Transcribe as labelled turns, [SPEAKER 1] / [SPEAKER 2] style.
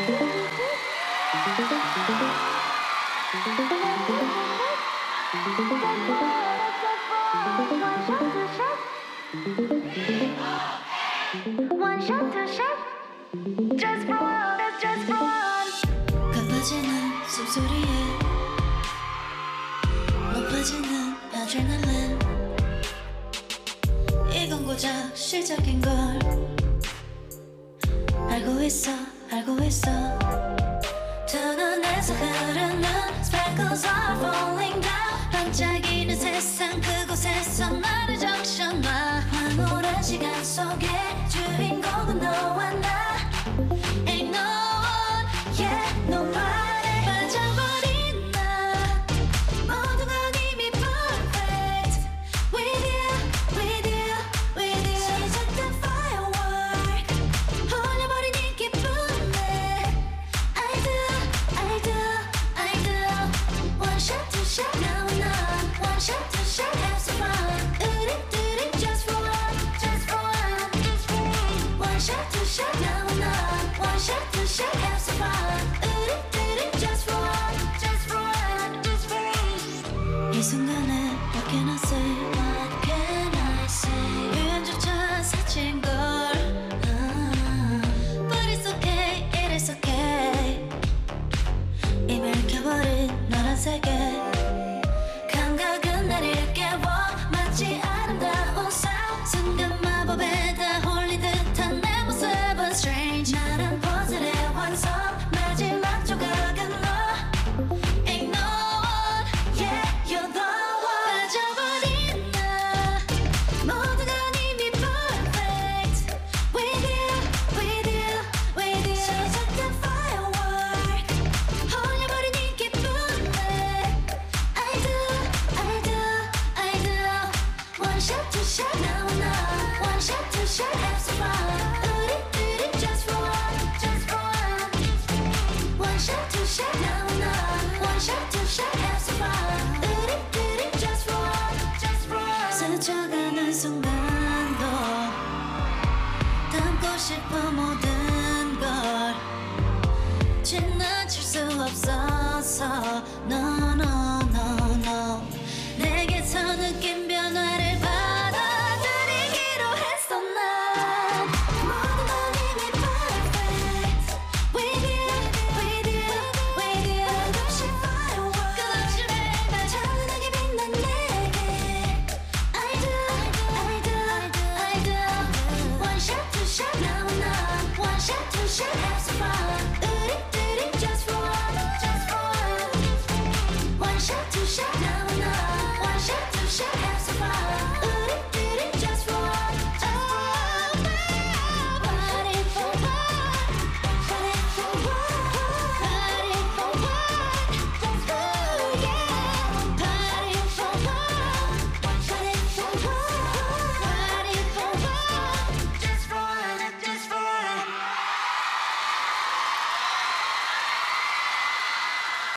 [SPEAKER 1] One shot, two shot, just for one, just for one.
[SPEAKER 2] 가빠지는 숨소리에 높아지는 아드레날린 이건 고작 시작인걸 알고 있어 알고 있어 두 눈에서 흐르는 sparkles are falling down 반짝이는 세상 그곳에서 나를 적셔놔 황홀한 시간 속에